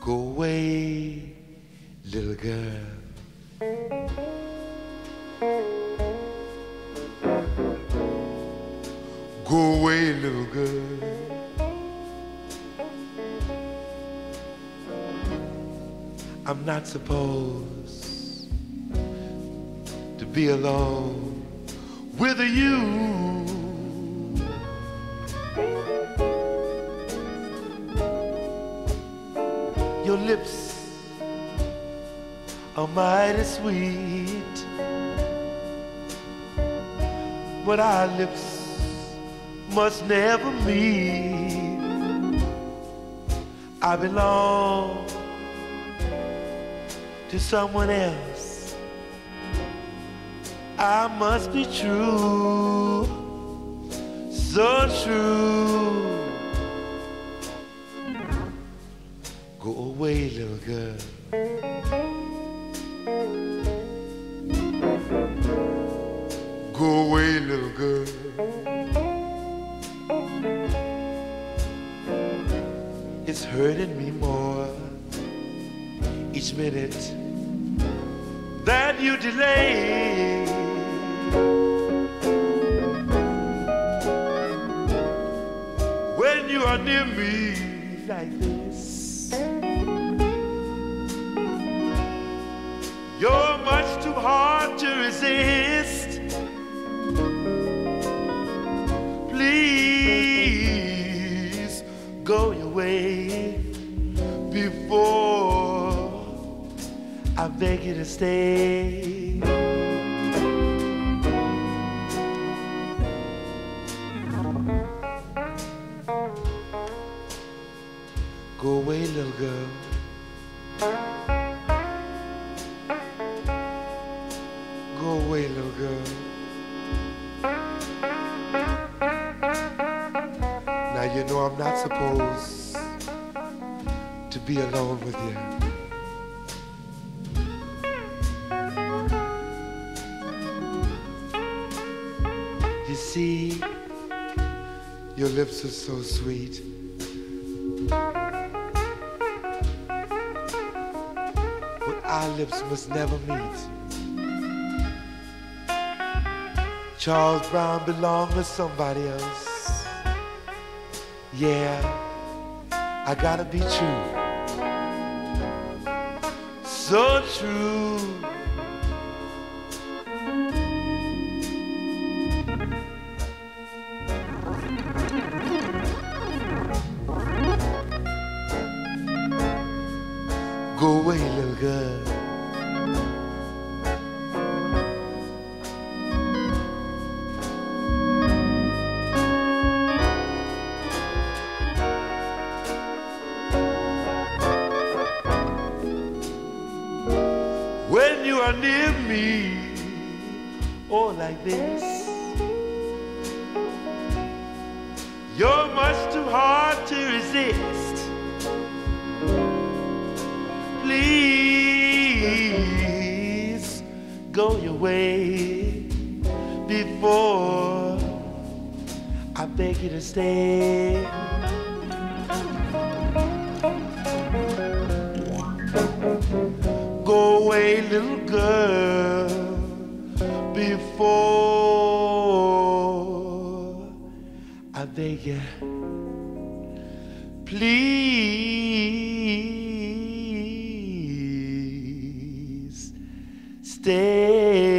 Go away, little girl. Go away, little girl. I'm not supposed to be alone with you. Your lips are mighty sweet, but our lips must never meet. I belong to someone else. I must be true, so true. Go away, little girl. Go away, little girl. It's hurting me more each minute that you delay. When you are near me like this, you're much too hard to resist. Please go your way before I beg you to stay. Go away, little girl. Go away, little girl. Now you know I'm not supposed to be alone with you. You see, your lips are so sweet. But our lips must never meet. Charles Brown belonged to somebody else. Yeah, I gotta be true. So true. Go away, little girl. When you are near me, oh, like this, you're much too hard to resist. Please go your way before I beg you to stay. Go away, little girl, before I beg you. Please stay.